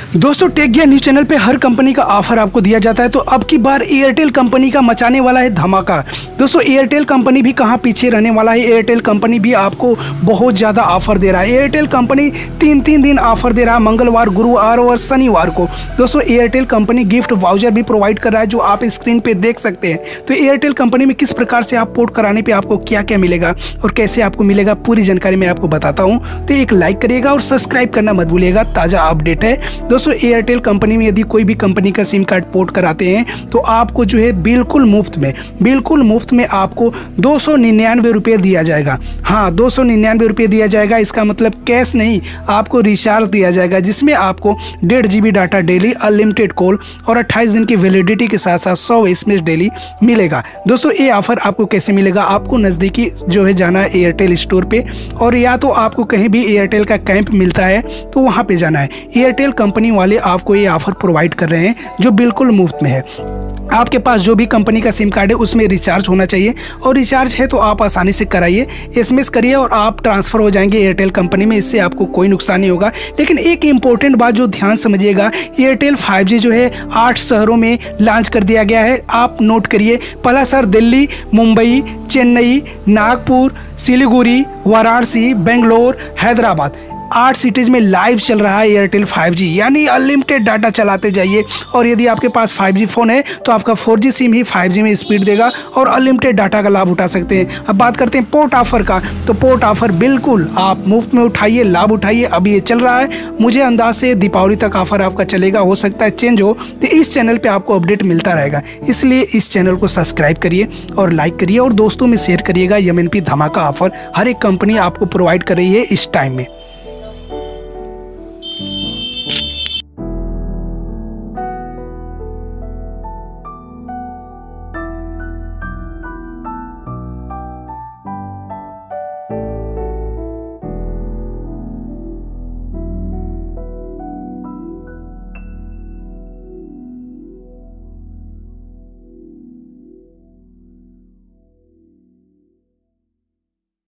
दोस्तों take gear news channel पे हर company का ऑफर आपको दिया जाता है, तो अब की बार एयरटेल कंपनी का मचाने वाला है धमाका। दोस्तों एयरटेल कंपनी भी कहाँ पीछे रहने वाला है, एयरटेल कंपनी भी आपको बहुत ज़्यादा ऑफर दे रहा है। एयरटेल कंपनी तीन दिन ऑफर दे रहा है, मंगलवार, गुरुवार और शनिवार को। दोस्तों एयरटेल कंपनी गिफ्ट वाउचर भी प्रोवाइड कर रहा है, जो आप स्क्रीन पर देख सकते हैं। तो एयरटेल कंपनी में किस प्रकार से आप पोर्ट कराने पर आपको क्या क्या मिलेगा और कैसे आपको मिलेगा, पूरी जानकारी मैं आपको बताता हूँ। तो एक लाइक करिएगा और सब्सक्राइब करना मत भूलिएगा, ताज़ा अपडेट है। दोस्तों एयरटेल कंपनी में यदि कोई भी कंपनी का सिम कार्ड पोर्ट कराते हैं तो आपको जो है बिल्कुल मुफ्त में आपको 299 रुपये दिया जाएगा। हाँ, 299 रुपये दिया जाएगा। इसका मतलब कैश नहीं, आपको रिचार्ज दिया जाएगा, जिसमें आपको 1.5 GB data daily, unlimited call और 28 दिन की वैलिडिटी के साथ साथ 100 SMS डेली मिलेगा। दोस्तों ये ऑफर आपको कैसे मिलेगा, आपको नज़दीकी जो है जाना है एयरटेल स्टोर पे, और या तो आपको कहीं भी एयरटेल का कैंप मिलता है तो वहाँ पे जाना है। एयरटेल कंपनी वाले आपको ये ऑफर प्रोवाइड कर रहे हैं जो बिल्कुल मुफ्त में है। आपके पास जो भी कंपनी का सिम कार्ड है उसमें रिचार्ज होना चाहिए, और रिचार्ज है तो आप आसानी से कराइए, SMS करिए और आप ट्रांसफ़र हो जाएंगे एयरटेल कंपनी में। इससे आपको कोई नुकसान नहीं होगा। लेकिन एक इम्पोर्टेंट बात जो ध्यान समझिएगा, एयरटेल 5G जो है 8 शहरों में लॉन्च कर दिया गया है। आप नोट करिए, पहला शहर दिल्ली, मुंबई, चेन्नई, नागपुर, सिलीगुड़ी, वाराणसी, बेंगलोर, हैदराबाद। 8 सिटीज़ में लाइव चल रहा है एयरटेल 5G, यानी अनलिमिटेड डाटा चलाते जाइए। और यदि आपके पास 5G फ़ोन है तो आपका 4G सिम ही 5G में स्पीड देगा और अनलिमिटेड डाटा का लाभ उठा सकते हैं। अब बात करते हैं पोर्ट ऑफर का, तो पोर्ट ऑफर बिल्कुल आप मुफ्त में उठाइए, लाभ उठाइए। अभी ये चल रहा है, मुझे अंदाज से दीपावली तक ऑफर आपका चलेगा, हो सकता है चेंज हो। तो इस चैनल पर आपको अपडेट मिलता रहेगा, इसलिए इस चैनल को सब्सक्राइब करिए और लाइक करिए और दोस्तों में शेयर करिएगा। MNP धमाका ऑफर हर एक कंपनी आपको प्रोवाइड कर रही है इस टाइम में।